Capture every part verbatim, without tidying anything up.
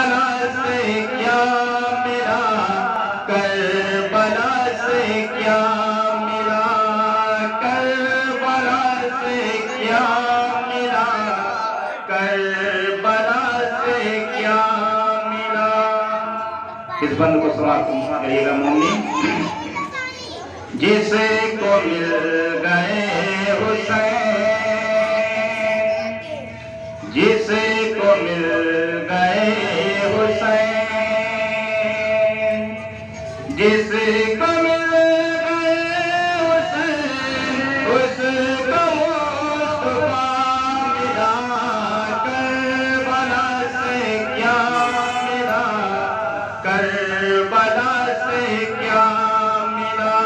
Karbala से क्या मिला, करबला से क्या मिला, करबला से क्या मिला, करबला से क्या मिला। इस बंद को समाप्त करिएगा मोमनी। जिसे को मिल गए हुसैन, जिसे को मिल गए हुसैन, जिसे को मिल गए हुसैन, उसको मुस्तफा मिला। करबला से क्या मिला, करबला से क्या मिला,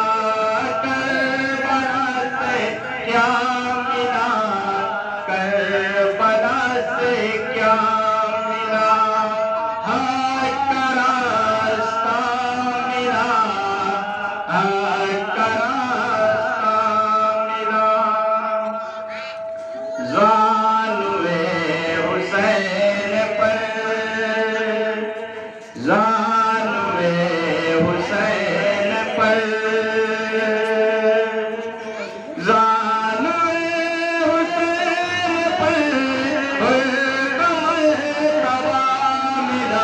करबला से क्या मिला, करबला से क्या मिला। हक का रास्ता मिला, हक का रास्ता मिला। ज़ानुए हुसैन पर, ज़ानुए हुसैन पर, ज़ानुए हुसैन पर हुक्म मिला।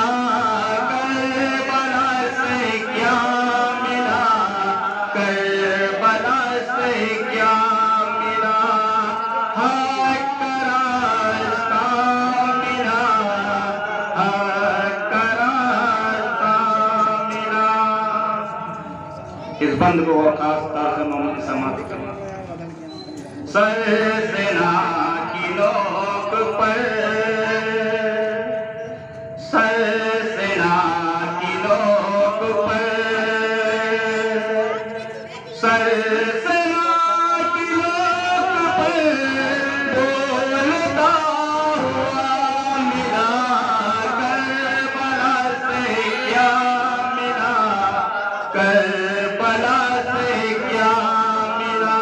करबला से क्या मिला, करबला से क्या मिला। हक का रास्ता मिला, हक का रास्ता मिला। इस बंद को खास तौर से मोहम्मद समाप्त करना। सरसेना की नोक पर, सरसेना की नोक पर, सरसेना की नोक पर बोलता हुआ मिला। करबला से क्या मिला, करबला से क्या मिला।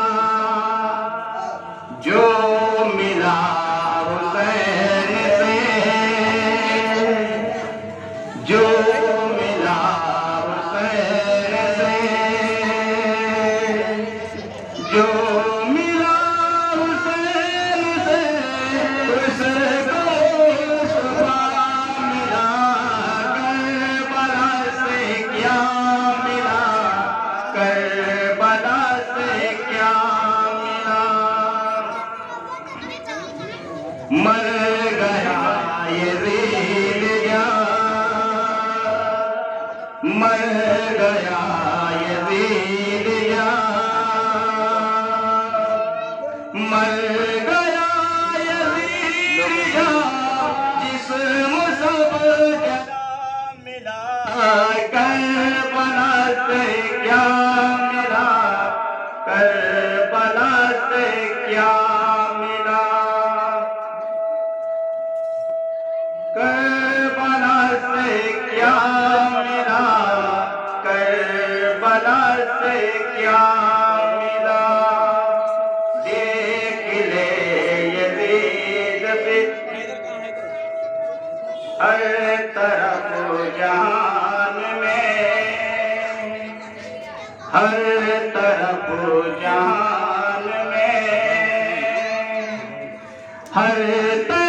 जो मिला हुसैन से, जो मिला हुसैन से, जो मिला हुसैन से, उसको मुस्तफा मिला। करबला से क्या मिला, करबला से क्या मिला। मर गया यज़ीद या, मर गया यज़ीद या, मर गया यज़ीद या, जिस्म सब जला मिला। करबला से क्या मिला, करबला से क्या मिला। करबला से क्या मिला, करबला से क्या मिला। देख ले यज़ीद पे हर तरफ जहान में, हर तरफ जहान में, हर तरफ